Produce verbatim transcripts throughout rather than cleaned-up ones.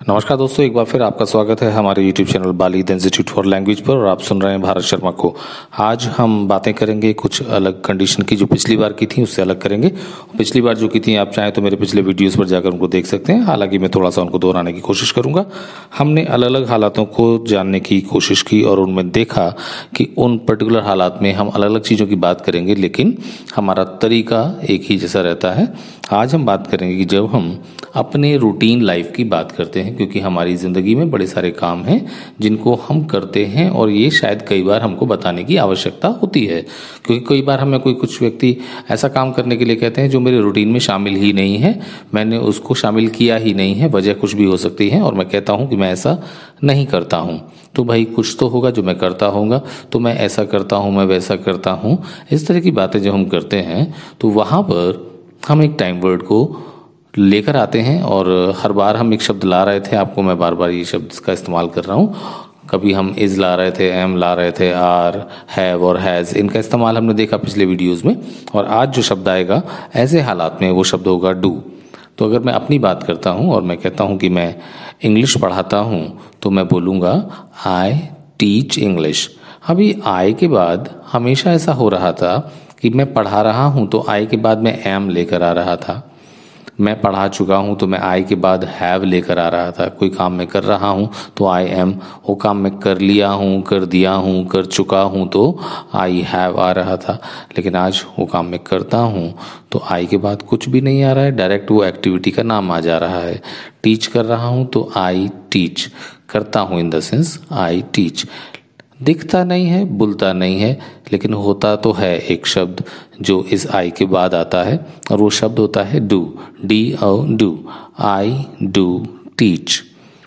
नमस्कार दोस्तों, एक बार फिर आपका स्वागत है हमारे YouTube channel Balid institute for language पर। और आप सुन रहे हैं भारत शर्मा को। आज हम बातें करेंगे कुछ अलग कंडीशन की, जो पिछली बार की थी उससे अलग करेंगे। पिछली बार जो की थी, आप चाहें तो मेरे पिछले वीडियोस पर जाकर उनको देख सकते हैं। हालांकि मैं थोड़ा सा उनको दोहराने की कोशिश करूंगा। हमने अलग अलग हालातों को जानने की कोशिश की और उनमें देखा कि उन पर्टिकुलर हालात में हम अलग अलग चीज़ों की बात करेंगे, लेकिन हमारा तरीका एक ही जैसा रहता है। आज हम बात करेंगे कि जब हम अपने रूटीन लाइफ की बात करते हैं, क्योंकि हमारी ज़िंदगी में बड़े सारे काम हैं जिनको हम करते हैं और ये शायद कई बार हमको बताने की आवश्यकता होती है, क्योंकि कई बार हमें कोई कुछ व्यक्ति ऐसा काम करने के लिए कहते हैं जो मेरे रूटीन में शामिल ही नहीं है, मैंने उसको शामिल किया ही नहीं है, वजह कुछ भी हो सकती है, और मैं कहता हूँ कि मैं ऐसा नहीं करता हूँ। तो भाई कुछ तो होगा जो मैं करता होऊंगा, तो मैं ऐसा करता हूँ, मैं वैसा करता हूँ। इस तरह की बातें जब हम करते हैं तो वहाँ पर हम एक टाइम वर्ड को लेकर आते हैं। और हर बार हम एक शब्द ला रहे थे, आपको मैं बार बार ये शब्द का इस्तेमाल कर रहा हूँ। कभी हम इज़ ला रहे थे, एम ला रहे थे, आर, हैव और हैज़, इनका इस्तेमाल हमने देखा पिछले वीडियोस में। और आज जो शब्द आएगा ऐसे हालात में, वो शब्द होगा डू। तो अगर मैं अपनी बात करता हूँ और मैं कहता हूँ कि मैं इंग्लिश पढ़ाता हूँ, तो मैं बोलूँगा आई टीच इंग्लिश। अभी आई के बाद हमेशा ऐसा हो रहा था कि मैं पढ़ा रहा हूँ तो आई के बाद मैं एम लेकर आ रहा था। मैं पढ़ा चुका हूँ तो मैं आई के बाद हैव लेकर आ रहा था। कोई काम मैं कर रहा हूँ तो आई एम, वो काम मैं कर लिया हूँ, कर दिया हूँ, कर चुका हूँ तो आई हैव आ रहा था। लेकिन आज वो काम मैं करता हूँ तो आई के बाद कुछ भी नहीं आ रहा है, डायरेक्ट वो एक्टिविटी का नाम आ जा रहा है। टीच कर रहा हूँ तो आई टीच, करता हूँ in the sense I teach. दिखता नहीं है, बुलता नहीं है, लेकिन होता तो है एक शब्द जो इस आई के बाद आता है, और वो शब्द होता है do, D O do, I do teach.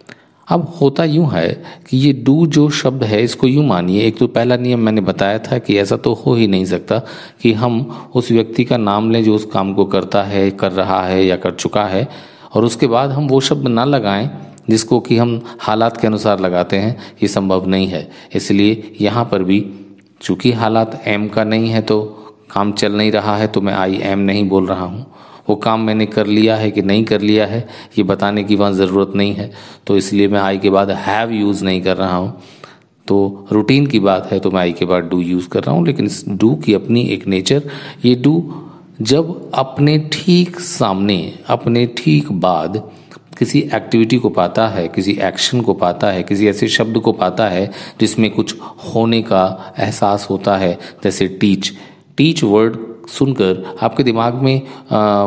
अब होता यूं है कि ये डू जो शब्द है, इसको यूं मानिए, एक तो पहला नियम मैंने बताया था कि ऐसा तो हो ही नहीं सकता कि हम उस व्यक्ति का नाम लें जो उस काम को करता है, कर रहा है या कर चुका है, और उसके बाद हम वो शब्द ना लगाएं जिसको कि हम हालात के अनुसार लगाते हैं। ये संभव नहीं है। इसलिए यहाँ पर भी चूंकि हालात एम का नहीं है तो काम चल नहीं रहा है, तो मैं आई एम नहीं बोल रहा हूँ। वो काम मैंने कर लिया है कि नहीं कर लिया है ये बताने की वहाँ ज़रूरत नहीं है, तो इसलिए मैं आई के बाद हैव यूज़ नहीं कर रहा हूँ। तो रूटीन की बात है तो मैं आई के बाद डू यूज़ कर रहा हूँ। लेकिन डू की अपनी एक नेचर, ये डू जब अपने ठीक सामने, अपने ठीक बाद किसी एक्टिविटी को पाता है, किसी एक्शन को पाता है, किसी ऐसे शब्द को पाता है जिसमें कुछ होने का एहसास होता है, जैसे टीच। टीच वर्ड सुनकर आपके दिमाग में आ,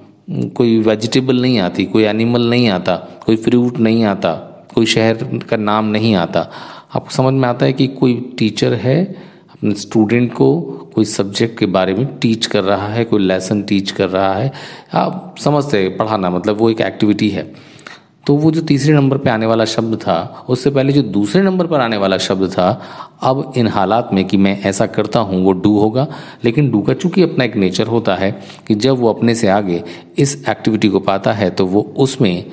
कोई वेजिटेबल नहीं आती, कोई एनिमल नहीं आता, कोई फ्रूट नहीं आता, कोई शहर का नाम नहीं आता। आपको समझ में आता है कि कोई टीचर है अपने स्टूडेंट को कोई सब्जेक्ट के बारे में टीच कर रहा है, कोई लेसन टीच कर रहा है। आप समझते हैं, पढ़ाना मतलब वो एक एक्टिविटी है। तो वो जो तीसरे नंबर पे आने वाला शब्द था, उससे पहले जो दूसरे नंबर पर आने वाला शब्द था, अब इन हालात में कि मैं ऐसा करता हूँ, वो डू होगा। लेकिन डू का चूंकि अपना एक नेचर होता है कि जब वो अपने से आगे इस एक्टिविटी को पाता है तो वो उसमें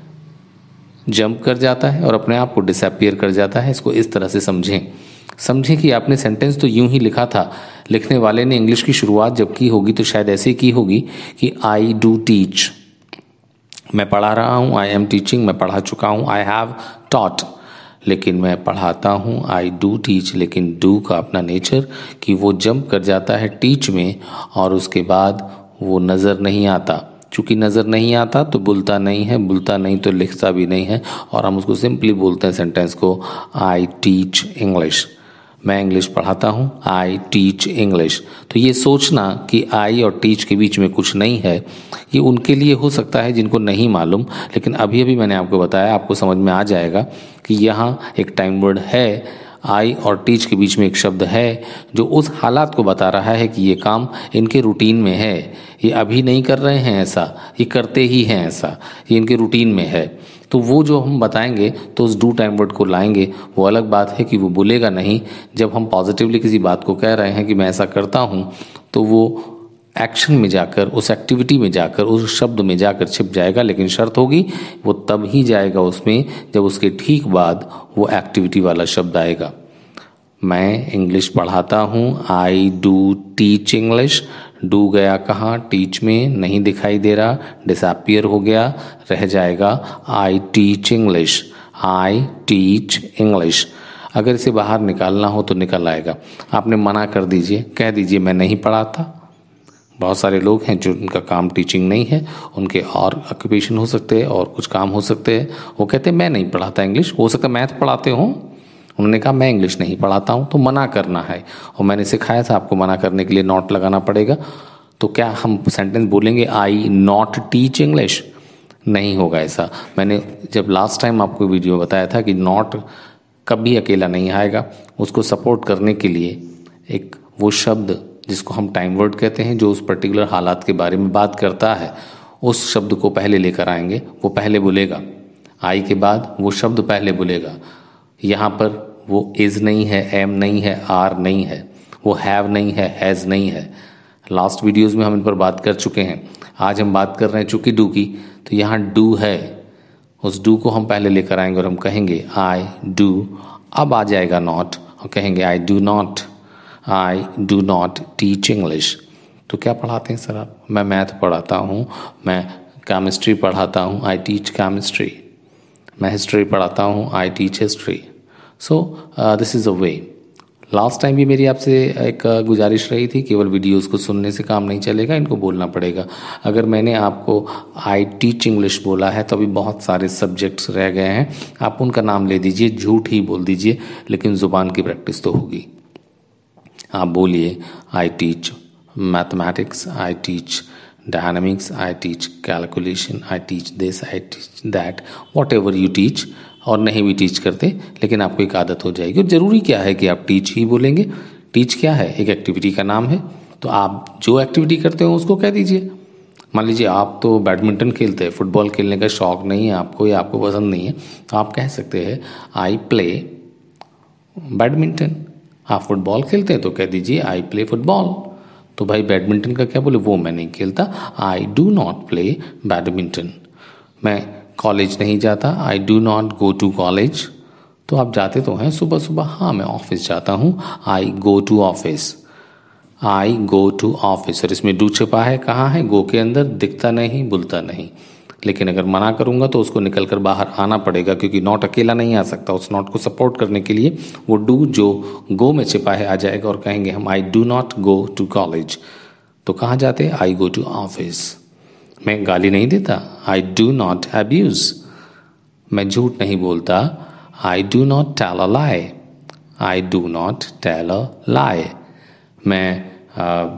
जंप कर जाता है और अपने आप को डिसअपियर कर जाता है। इसको इस तरह से समझें समझें कि आपने सेंटेंस तो यूं ही लिखा था, लिखने वाले ने इंग्लिश की शुरुआत जब की होगी तो शायद ऐसे की होगी कि आई डू टीच, मैं पढ़ा रहा हूँ, आई एम टीचिंग, मैं पढ़ा चुका हूँ, आई हैव टॉट। लेकिन मैं पढ़ाता हूँ, आई डू टीच। लेकिन डू का अपना नेचर कि वो जंप कर जाता है टीच में, और उसके बाद वो नज़र नहीं आता। चूँकि नज़र नहीं आता तो बुलता नहीं है, बुलता नहीं तो लिखता भी नहीं है, और हम उसको सिंपली बोलते हैं सेंटेंस को आई टीच इंग्लिश। मैं इंग्लिश पढ़ाता हूँ, आई टीच इंग्लिश। तो ये सोचना कि आई और टीच के बीच में कुछ नहीं है, ये उनके लिए हो सकता है जिनको नहीं मालूम। लेकिन अभी अभी मैंने आपको बताया, आपको समझ में आ जाएगा कि यहाँ एक टाइम वर्ड है, आई और टीच के बीच में एक शब्द है जो उस हालात को बता रहा है कि ये काम इनके रूटीन में है। ये अभी नहीं कर रहे हैं ऐसा, ये करते ही हैं ऐसा, ये इनके रूटीन में है। तो वो जो हम बताएंगे तो उस डू टाइम वर्ड को लाएंगे। वो अलग बात है कि वो बोलेगा नहीं। जब हम पॉजिटिवली किसी बात को कह रहे हैं कि मैं ऐसा करता हूँ, तो वो एक्शन में जाकर, उस एक्टिविटी में जाकर, उस शब्द में जाकर छिप जाएगा। लेकिन शर्त होगी वो तब ही जाएगा उसमें जब उसके ठीक बाद वो एक्टिविटी वाला शब्द आएगा। मैं इंग्लिश पढ़ाता हूँ, I do teach English. Do गया कहाँ, टीच में, नहीं दिखाई दे रहा, डिसअपियर हो गया, रह जाएगा I teach English, I teach English. अगर इसे बाहर निकालना हो तो निकल आएगा। आपने मना कर दीजिए, कह दीजिए मैं नहीं पढ़ाता। बहुत सारे लोग हैं जो उनका काम टीचिंग नहीं है, उनके और ऑक्यूपेशन हो सकते हैं और कुछ काम हो सकते हैं, वो कहते हैं मैं नहीं पढ़ाता इंग्लिश। हो सकता है मैथ पढ़ाते हो, उन्होंने कहा मैं इंग्लिश नहीं पढ़ाता हूँ, तो मना करना है। और मैंने सिखाया था आपको मना करने के लिए नॉट लगाना पड़ेगा। तो क्या हम सेंटेंस बोलेंगे आई नॉट टीच इंग्लिश? नहीं होगा ऐसा। मैंने जब लास्ट टाइम आपको वीडियो बताया था कि नॉट कभी अकेला नहीं आएगा, उसको सपोर्ट करने के लिए एक वो शब्द जिसको हम टाइम वर्ड कहते हैं, जो उस पर्टिकुलर हालात के बारे में बात करता है, उस शब्द को पहले लेकर आएंगे। वो पहले बोलेगा, आई के बाद वो शब्द पहले बोलेगा। यहाँ पर वो इज नहीं है, एम नहीं है, आर नहीं है, वो हैव नहीं है, हैज़ नहीं है। लास्ट वीडियोस में हम इन पर बात कर चुके हैं। आज हम बात कर रहे हैं चूंकि डू की, तो यहाँ डू है, उस डू को हम पहले लेकर आएंगे और हम कहेंगे आई डू। अब आ जाएगा नॉट और कहेंगे I do not, I do not teach English. तो क्या पढ़ाते हैं सर आप? मैं मैथ पढ़ाता हूँ, मैं केमिस्ट्री पढ़ाता हूँ, आई टीच केमिस्ट्री। मैं हिस्ट्री पढ़ाता हूँ, I teach history. So this is a way. Last time भी मेरी आपसे एक गुजारिश रही थी, केवल वीडियोस को सुनने से काम नहीं चलेगा, इनको बोलना पड़ेगा। अगर मैंने आपको आई टीच इंग्लिश बोला है तो अभी बहुत सारे सब्जेक्ट्स रह गए हैं, आप उनका नाम ले दीजिए, झूठ ही बोल दीजिए, लेकिन ज़ुबान की प्रैक्टिस तो होगी। आप बोलिए I teach mathematics, I teach dynamics, I teach calculation, I teach this, I teach that, whatever you teach. और नहीं भी टीच करते, लेकिन आपको एक आदत हो जाएगी। और ज़रूरी क्या है कि आप टीच ही बोलेंगे। टीच क्या है? एक एक्टिविटी का नाम है। तो आप जो एक्टिविटी करते हो उसको कह दीजिए। मान लीजिए आप तो बैडमिंटन खेलते हैं, फुटबॉल खेलने का शौक नहीं है आपको या आपको पसंद नहीं है, तो आप कह सकते हैं आई प्ले बैडमिंटन। आप फुटबॉल खेलते हैं तो कह दीजिए आई प्ले फुटबॉल। तो भाई बैडमिंटन का क्या बोले? वो मैं नहीं खेलता, I do not play badminton. मैं कॉलेज नहीं जाता, I do not go to college. तो आप जाते तो हैं सुबह सुबह, हाँ मैं ऑफिस जाता हूँ, I go to office, I go to office. और इसमें डू छिपा है, कहाँ है? गो के अंदर, दिखता नहीं, बुलता नहीं। लेकिन अगर मना करूंगा तो उसको निकल कर बाहर आना पड़ेगा, क्योंकि नॉट अकेला नहीं आ सकता। उस नॉट को सपोर्ट करने के लिए वो डू जो गो में छिपा है आ जाएगा और कहेंगे हम I do not go to college. तो कहाँ जाते? I go to office. मैं गाली नहीं देता, आई डू नॉट अब्यूज। मैं झूठ नहीं बोलता, I do not tell a lie, I do not tell a lie. मैं आ,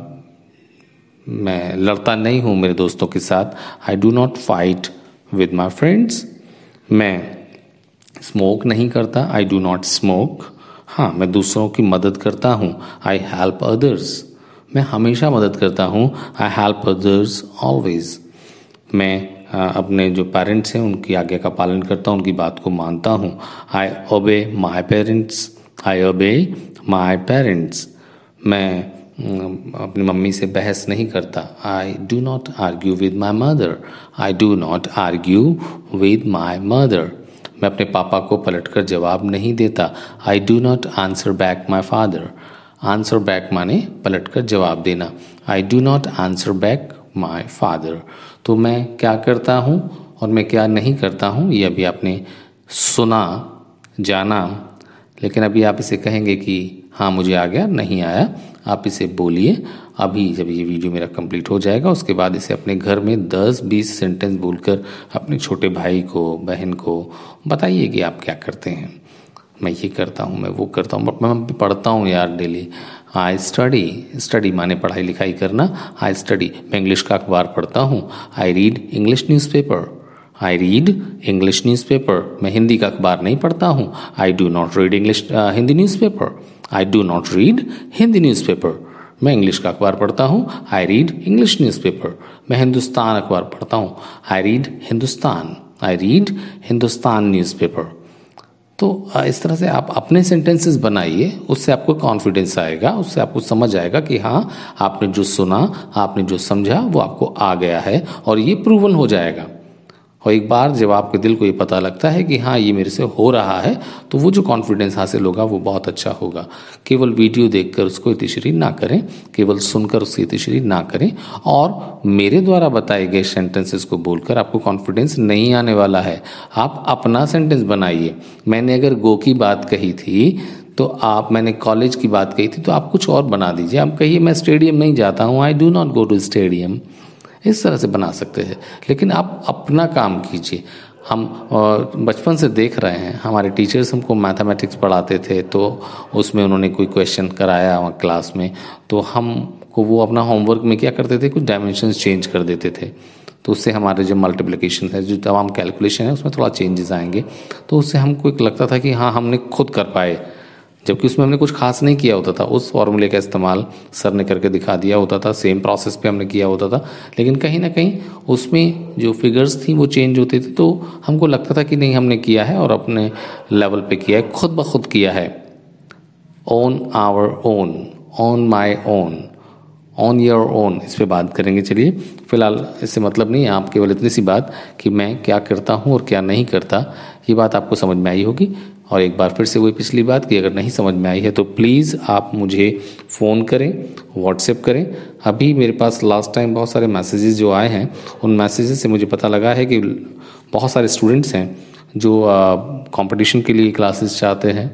मैं लड़ता नहीं हूँ मेरे दोस्तों के साथ, I do not fight with my friends. मैं स्मोक नहीं करता, आई डू नॉट स्मोक। हाँ, मैं दूसरों की मदद करता हूँ, आई हेल्प अदर्स। मैं हमेशा मदद करता हूँ, आई हेल्प अदर्स ऑलवेज। मैं आ, अपने जो पेरेंट्स हैं उनकी आज्ञा का पालन करता हूँ, उनकी बात को मानता हूँ, आई ओबे माई पेरेंट्स, आई ओबे माई पेरेंट्स। मैं अपनी मम्मी से बहस नहीं करता, I do not argue with my mother, I do not argue with my mother. मैं अपने पापा को पलटकर जवाब नहीं देता, I do not answer back my father. Answer back माने पलटकर जवाब देना, I do not answer back my father. तो मैं क्या करता हूँ और मैं क्या नहीं करता हूँ, ये अभी आपने सुना, जाना। लेकिन अभी आप इसे कहेंगे कि हाँ मुझे आ गया, नहीं आया, आप इसे बोलिए। अभी जब ये वीडियो मेरा कंप्लीट हो जाएगा उसके बाद इसे अपने घर में दस बीस सेंटेंस बोलकर अपने छोटे भाई को, बहन को बताइए कि आप क्या करते हैं। मैं ये करता हूँ, मैं वो करता हूँ, मैं पढ़ता हूँ यार डेली, आई स्टडी। स्टडी माने पढ़ाई लिखाई करना, आई स्टडी। मैं इंग्लिश का अखबार पढ़ता हूँ, I read English newspaper, I read English newspaper. मैं हिंदी का अखबार नहीं पढ़ता हूँ, I do not read English Hindi newspaper, I do not read Hindi newspaper. मैं इंग्लिश का अखबार पढ़ता हूँ, आई रीड इंग्लिश न्यूज़पेपर। मैं हिंदुस्तान अखबार पढ़ता हूँ, I read Hindustan, I read Hindustan newspaper. तो इस तरह से आप अपने सेंटेंसेस बनाइए, उससे आपको कॉन्फिडेंस आएगा, उससे आपको समझ आएगा कि हाँ आपने जो सुना, आपने जो समझा वो आपको आ गया है और ये प्रूवन हो जाएगा। और एक बार जब आपके दिल को ये पता लगता है कि हाँ ये मेरे से हो रहा है, तो वो जो कॉन्फिडेंस हासिल होगा वो बहुत अच्छा होगा। केवल वीडियो देखकर उसको इतिश्री ना करें, केवल सुनकर उसकी इतिश्री ना करें, और मेरे द्वारा बताए गए सेंटेंसेस को बोलकर आपको कॉन्फिडेंस नहीं आने वाला है। आप अपना सेंटेंस बनाइए। मैंने अगर गो की बात कही थी तो आप, मैंने कॉलेज की बात कही थी तो आप कुछ और बना दीजिए। आप कहिए मैं स्टेडियम नहीं जाता हूँ, I do not go to stadium. इस तरह से बना सकते हैं, लेकिन आप अपना काम कीजिए। हम बचपन से देख रहे हैं, हमारे टीचर्स हमको मैथमेटिक्स पढ़ाते थे, तो उसमें उन्होंने कोई क्वेश्चन कराया वहाँ क्लास में, तो हमको वो अपना होमवर्क में क्या करते थे, कुछ डायमेंशंस चेंज कर देते थे। तो उससे हमारे जो मल्टीप्लिकेशन है, जो तमाम कैलकुलेशन है, उसमें थोड़ा चेंजेस आएंगे। तो उससे हमको एक लगता था कि हाँ हमने खुद कर पाए, जबकि उसमें हमने कुछ खास नहीं किया होता था। उस फॉर्मूले का इस्तेमाल सर ने करके दिखा दिया होता था, सेम प्रोसेस पे हमने किया होता था, लेकिन कहीं ना कहीं उसमें जो फिगर्स थी वो चेंज होती थी। तो हमको लगता था कि नहीं हमने किया है और अपने लेवल पे किया है, खुद ब खुद किया है। On our own, on my own, on your own, इस पर बात करेंगे। चलिए, फिलहाल इससे मतलब नहीं है, आप केवल इतनी सी बात कि मैं क्या करता हूँ और क्या नहीं करता, ये बात आपको समझ में आई होगी। और एक बार फिर से वही पिछली बात कि अगर नहीं समझ में आई है तो प्लीज़ आप मुझे फ़ोन करें, व्हाट्सएप करें। अभी मेरे पास लास्ट टाइम बहुत सारे मैसेजेस जो आए हैं, उन मैसेजेस से मुझे पता लगा है कि बहुत सारे स्टूडेंट्स हैं जो कंपटीशन के लिए क्लासेस चाहते हैं,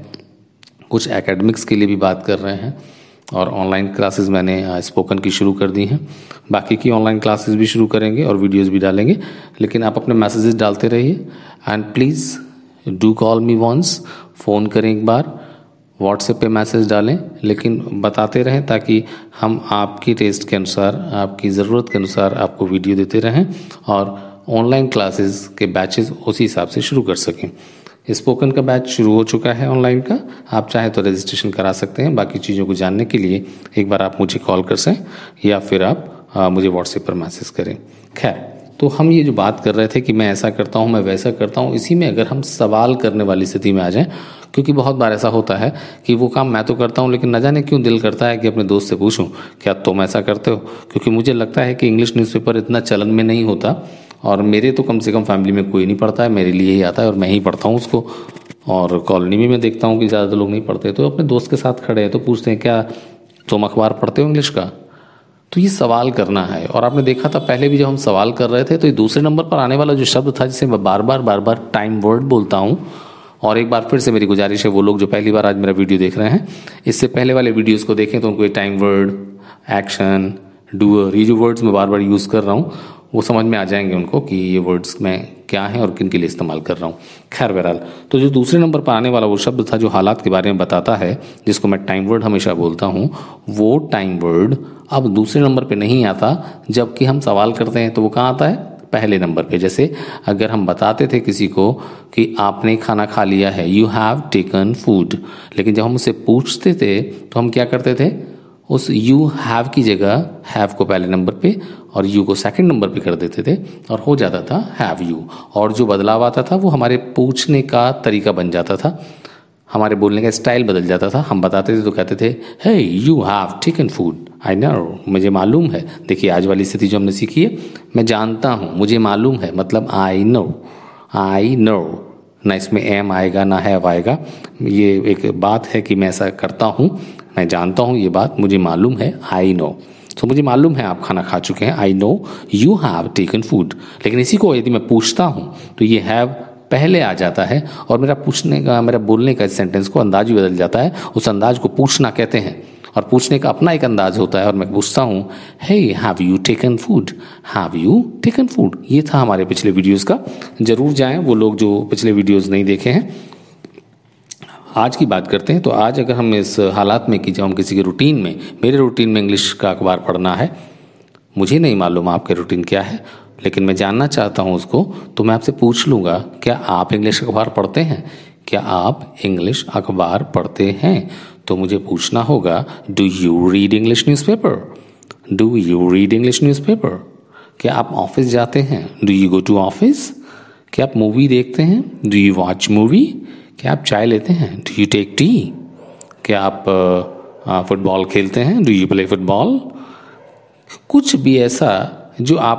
कुछ एकेडमिक्स के लिए भी बात कर रहे हैं, और ऑनलाइन क्लासेस मैंने स्पोकन की शुरू कर दी हैं। बाकी की ऑनलाइन क्लासेस भी शुरू करेंगे और वीडियोस भी डालेंगे, लेकिन आप अपने मैसेजेस डालते रहिए। And please do call me once, phone करें एक बार, व्हाट्सएप पे मैसेज डालें, लेकिन बताते रहें ताकि हम आपकी टेस्ट के अनुसार, आपकी ज़रूरत के अनुसार आपको वीडियो देते रहें और ऑनलाइन क्लासेस के बैचेस उसी हिसाब से शुरू कर सकें। स्पोकन का बैच शुरू हो चुका है ऑनलाइन का, आप चाहें तो रजिस्ट्रेशन करा सकते हैं। बाकी चीज़ों को जानने के लिए एक बार आप मुझे कॉल कर सकें या फिर आप आ, मुझे व्हाट्सएप पर मैसेज करें। खैर, तो हम ये जो बात कर रहे थे कि मैं ऐसा करता हूँ, मैं वैसा करता हूँ, इसी में अगर हम सवाल करने वाली स्थिति में आ जाएं, क्योंकि बहुत बार ऐसा होता है कि वो काम मैं तो करता हूँ, लेकिन न जाने क्यों दिल करता है कि अपने दोस्त से पूछूं क्या तुम ऐसा करते हो, क्योंकि मुझे लगता है कि इंग्लिश न्यूज़पेपर इतना चलन में नहीं होता, और मेरे तो कम से कम फैमिली में कोई नहीं पढ़ता है, मेरे लिए ही आता है और मैं ही पढ़ता हूँ उसको। और कॉलोनी में मैं देखता हूँ कि ज़्यादा लोग नहीं पढ़ते, तो अपने दोस्त के साथ खड़े हैं तो पूछते हैं क्या तुम अखबार पढ़ते हो इंग्लिश का। तो ये सवाल करना है। और आपने देखा था पहले भी जब हम सवाल कर रहे थे तो ये दूसरे नंबर पर आने वाला जो शब्द था, जिसे मैं बार बार बार बार टाइम वर्ड बोलता हूँ। और एक बार फिर से मेरी गुजारिश है, वो लोग जो पहली बार आज मेरा वीडियो देख रहे हैं, इससे पहले वाले वीडियोस को देखें तो उनको ये टाइम वर्ड, एक्शन, डूअर, ये जो वर्ड्स मैं बार बार यूज़ कर रहा हूँ वो समझ में आ जाएंगे उनको कि ये वर्ड्स मैं क्या हैं और किन के लिए इस्तेमाल कर रहा हूँ। खैर बहरहाल, तो जो दूसरे नंबर पर आने वाला वो शब्द था जो हालात के बारे में बताता है, जिसको मैं टाइम वर्ड हमेशा बोलता हूँ, वो टाइम वर्ड अब दूसरे नंबर पे नहीं आता, जबकि हम सवाल करते हैं तो वो कहाँ आता है, पहले नंबर पे। जैसे अगर हम बताते थे किसी को कि आपने खाना खा लिया है, यू हैव टेकन फूड, लेकिन जब हम उससे पूछते थे तो हम क्या करते थे, उस यू हैव की जगह हैव को पहले नंबर पे और यू को सेकंड नंबर पे कर देते थे और हो जाता था हैव यू। और जो बदलाव आता था वो हमारे पूछने का तरीका बन जाता था, हमारे बोलने का स्टाइल बदल जाता था। हम बताते थे तो कहते थे hey you have taken food, I know, मुझे मालूम है। देखिए आज वाली स्थिति जो हमने सीखी है, मैं जानता हूँ, मुझे मालूम है, मतलब आई नो, आई नो, ना इसमें एम आएगा ना हैव आएगा। ये एक बात है कि मैं ऐसा करता हूँ, मैं जानता हूँ, ये बात मुझे मालूम है, आई नो। तो मुझे मालूम है आप खाना खा चुके हैं, I know you have taken food. लेकिन इसी को यदि मैं पूछता हूँ तो ये हैव पहले आ जाता है और मेरा पूछने का, मेरा बोलने का सेंटेंस को अंदाज भी बदल जाता है। उस अंदाज को पूछना कहते हैं और पूछने का अपना एक अंदाज होता है। और मैं पूछता हूँ hey have you taken food, have you taken food. ये था हमारे पिछले वीडियोस का, जरूर जाएं वो लोग जो पिछले वीडियोस नहीं देखे हैं। आज की बात करते हैं। तो आज अगर हम इस हालात में कि जब हम किसी के रूटीन में, मेरे रूटीन में इंग्लिश का अखबार पढ़ना है, मुझे नहीं मालूम आपके रूटीन क्या है, लेकिन मैं जानना चाहता हूँ उसको, तो मैं आपसे पूछ लूँगा क्या आप इंग्लिश अखबार पढ़ते हैं, क्या आप इंग्लिश अखबार पढ़ते हैं। तो मुझे पूछना होगा do you read English newspaper, do you read English newspaper. क्या आप ऑफिस जाते हैं, do you go to office. क्या आप मूवी देखते हैं, डू यू वॉच मूवी। क्या आप चाय लेते हैं, डू यू टेक टी। क्या आप फुटबॉल खेलते हैं, डू यू प्ले फुटबॉल। कुछ भी ऐसा जो आप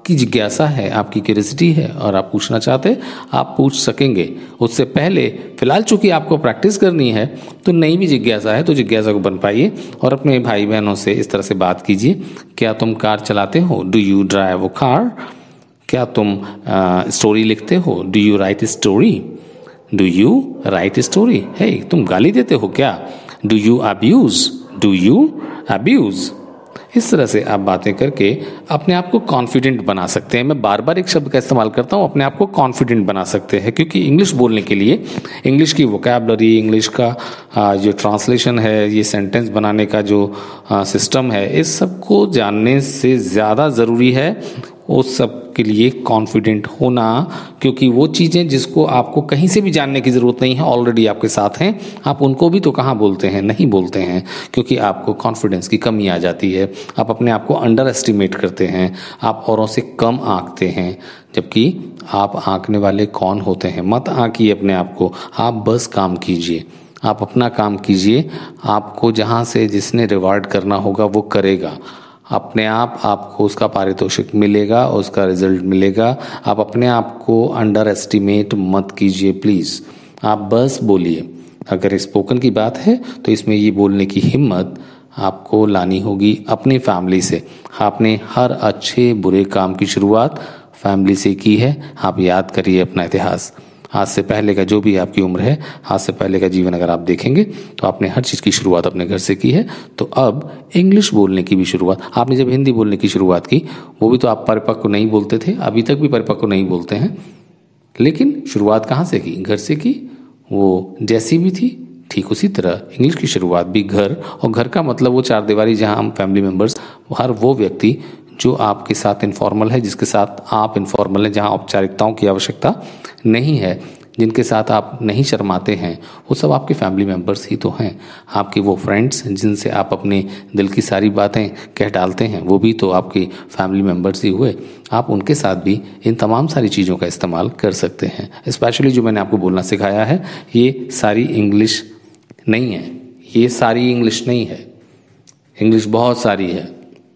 आपकी जिज्ञासा है, आपकी क्यूरियोसिटी है और आप पूछना चाहते हैं, आप पूछ सकेंगे। उससे पहले फिलहाल चूंकि आपको प्रैक्टिस करनी है तो नई भी जिज्ञासा है तो जिज्ञासा को बन पाइए और अपने भाई बहनों से इस तरह से बात कीजिए। क्या तुम कार चलाते हो? Do you drive a car? क्या तुम स्टोरी uh, लिखते हो? Do you write story? Do you write story? है तुम गाली देते हो क्या? Do you abuse? Do you abuse? इस तरह से आप बातें करके अपने आप को कॉन्फिडेंट बना सकते हैं। मैं बार बार एक शब्द का इस्तेमाल करता हूँ, अपने आप को कॉन्फिडेंट बना सकते हैं, क्योंकि इंग्लिश बोलने के लिए इंग्लिश की वोकैबुलरी, इंग्लिश का जो ट्रांसलेशन है, ये सेंटेंस बनाने का जो सिस्टम है, इस सब को जानने से ज़्यादा ज़रूरी है उस सब के लिए कॉन्फिडेंट होना, क्योंकि वो चीज़ें जिसको आपको कहीं से भी जानने की ज़रूरत नहीं है, ऑलरेडी आपके साथ हैं। आप उनको भी तो कहाँ बोलते हैं, नहीं बोलते हैं, क्योंकि आपको कॉन्फिडेंस की कमी आ जाती है। आप अपने आप को अंडर एस्टिमेट करते हैं, आप औरों से कम आंकते हैं, जबकि आप आंकने वाले कौन होते हैं? मत आंकिए अपने आप को, आप बस काम कीजिए, आप अपना काम कीजिए। आपको जहाँ से जिसने रिवार्ड करना होगा वो करेगा, अपने आप आपको उसका पारितोषिक मिलेगा, उसका रिजल्ट मिलेगा। आप अपने आप को अंडर एस्टिमेट मत कीजिए प्लीज़, आप बस बोलिए। अगर स्पोकन की बात है तो इसमें ये बोलने की हिम्मत आपको लानी होगी अपनी फैमिली से। आपने हर अच्छे बुरे काम की शुरुआत फैमिली से की है। आप याद करिए अपना इतिहास, आज से पहले का जो भी आपकी उम्र है, आज से पहले का जीवन अगर आप देखेंगे तो आपने हर चीज़ की शुरुआत अपने घर से की है। तो अब इंग्लिश बोलने की भी शुरुआत, आपने जब हिंदी बोलने की शुरुआत की वो भी तो आप परिपक्व नहीं बोलते थे, अभी तक भी परिपक्व नहीं बोलते हैं, लेकिन शुरुआत कहाँ से की? घर से की। वो जैसी भी थी ठीक उसी तरह इंग्लिश की शुरुआत भी घर, और घर का मतलब वो चार दीवारी जहाँ हम फैमिली मेम्बर्स, हर वो व्यक्ति जो आपके साथ इनफॉर्मल है, जिसके साथ आप इनफॉर्मल हैं, जहाँ औपचारिकताओं की आवश्यकता नहीं है, जिनके साथ आप नहीं शर्माते हैं, वो सब आपके फैमिली मेम्बर्स ही तो हैं। आपके वो फ्रेंड्स जिनसे आप अपने दिल की सारी बातें कह डालते हैं, वो भी तो आपके फैमिली मेम्बर्स ही हुए। आप उनके साथ भी इन तमाम सारी चीज़ों का इस्तेमाल कर सकते हैं। स्पेशली जो मैंने आपको बोलना सिखाया है, ये सारी इंग्लिश नहीं है, ये सारी इंग्लिश नहीं है, इंग्लिश बहुत सारी है,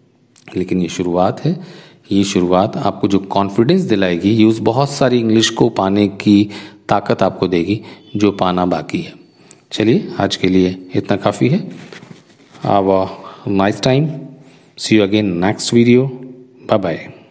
लेकिन ये शुरुआत है। ये शुरुआत आपको जो कॉन्फिडेंस दिलाएगी, ये उस बहुत सारी इंग्लिश को पाने की ताकत आपको देगी जो पाना बाकी है। चलिए आज के लिए इतना काफ़ी है। Have a nice time, see you again next video, bye bye.